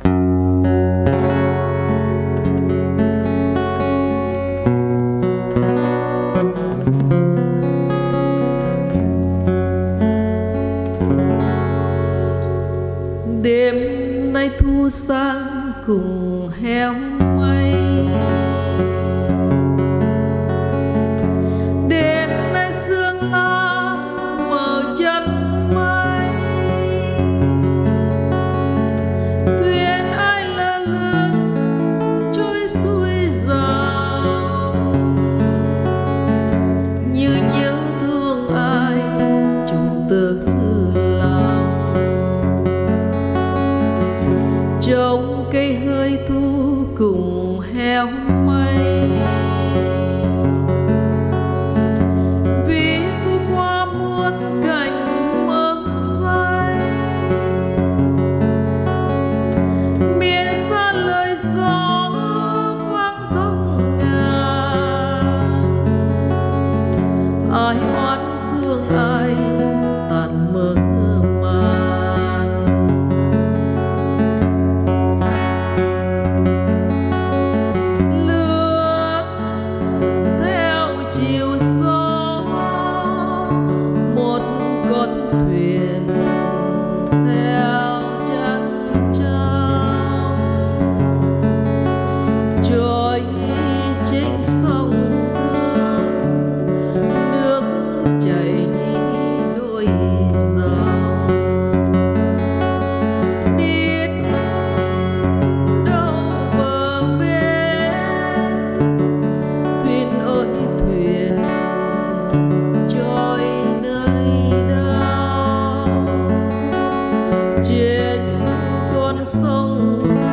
Đêm nay thu sang cùng héo mây, đêm nay sương lá mờ chân mây. Thuyền ai lơ lửng trôi xuôi dòng, như nhớ thương ai trong tơ lòng. Trong cây hơi thu cùng héo mây, vì vui qua muôn cảnh mơ say. Miền xa lời gió vang thông ngàn, ai oán thương ai tàn mơ màng. Lướt theo chiều gió một con thuyền theo trăng trao, trôi trên sông Hương, nước chảy đôi dòng. Biết đâu bờ bên, thuyền ơi thuyền trôi nơi đâu, trên con sông